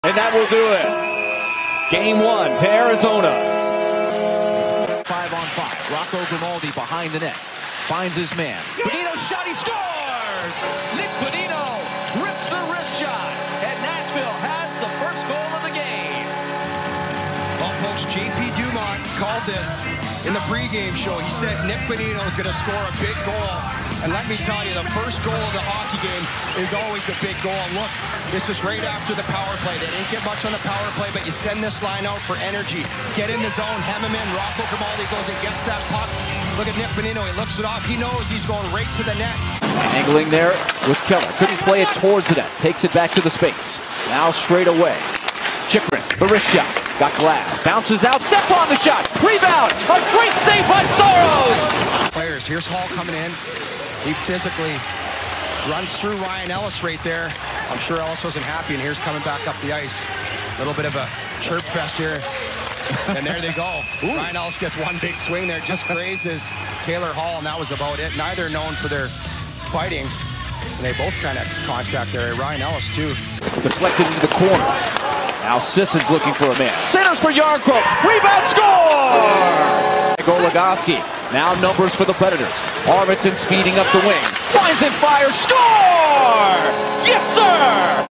And that will do it. Game 1 to Arizona. 5-on-5. Rocco Grimaldi behind the net. Finds his man. Bonino shot, he scores! Nick Bonino rips the wrist shot. And Nashville has the first goal of the game. Well, folks, J.P. Dumont called this in the pregame show. He said Nick Bonino is going to score a big goal. And let me tell you, the first goal of the hockey game is always a big goal. Look, this is right after the power play. They didn't get much on the power play, but you send this line out for energy. Get in the zone, hem him in. Rocco Grimaldi goes and gets that puck. Look at Nick Bonino. He looks it off. He knows he's going right to the net. Angling there was Keller. Couldn't play it towards the net. Takes it back to the space. Now straight away. Chychrun, the wrist shot. Got glass. Bounces out. Step on the shot. Rebound. A great save by Soros. Players, here's Hall coming in. He physically runs through Ryan Ellis right there. I'm sure Ellis wasn't happy, and here's coming back up the ice. A little bit of a chirp fest here. And there they go. Ooh. Ryan Ellis gets one big swing there, just grazes Taylor Hall, and that was about it. Neither known for their fighting. And they both kind of contact there. Ryan Ellis, too. Deflected into the corner. Now Sisson's looking for a man. Centers for Jarnkrok. Rebound, score! Goligoski. Now numbers for the Predators. Arvidsson speeding up the wing. Finds and fires. Score! Yes, sir!